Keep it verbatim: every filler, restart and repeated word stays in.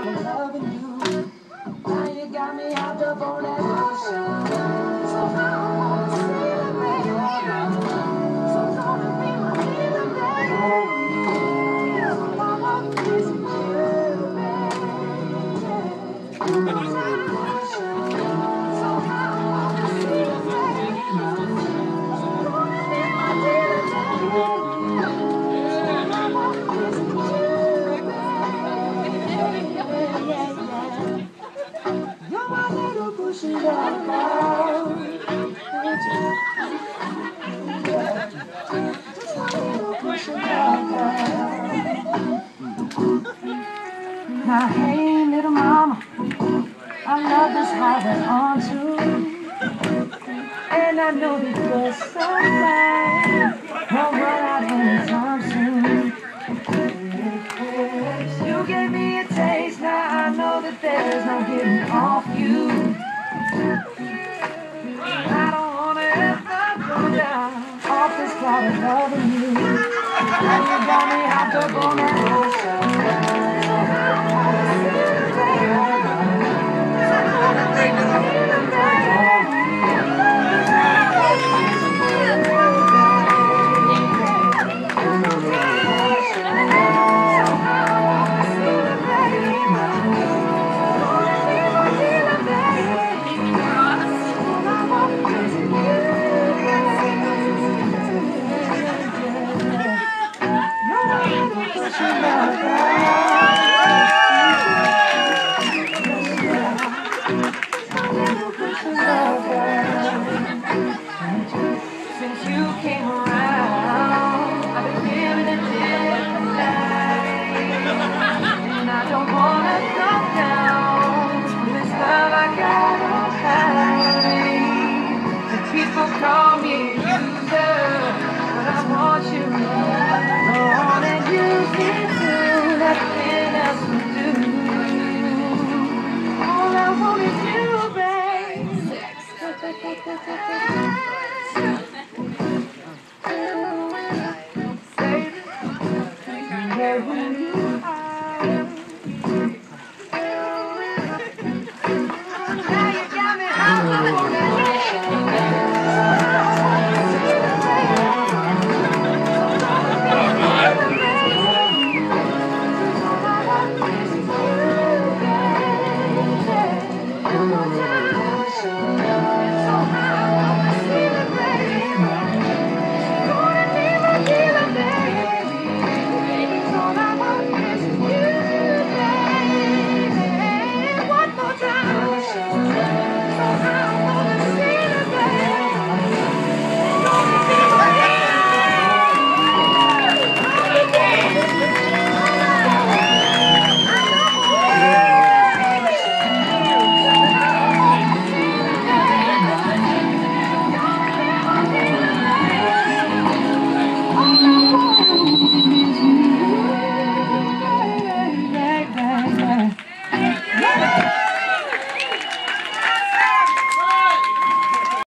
cloud of loving you. Now you got me hopped up on that ocean. So I wanna celebrate you. So gonna be my feeling, baby. So I wanna kiss you, baby. So I wanna celebrate you. So gonna be my feeling, baby. So I wanna kiss you, baby. You're my little pushy girl. Just my little pushy girl. Now, hey, little mama, I love this how we're on to. And I know that you're somebody won't run out anytime soon. You gave me a taste, now I know that there's no getting off you. I don't wanna ever go down off this cloud of loving you. Now you got me hopped up on that ocean.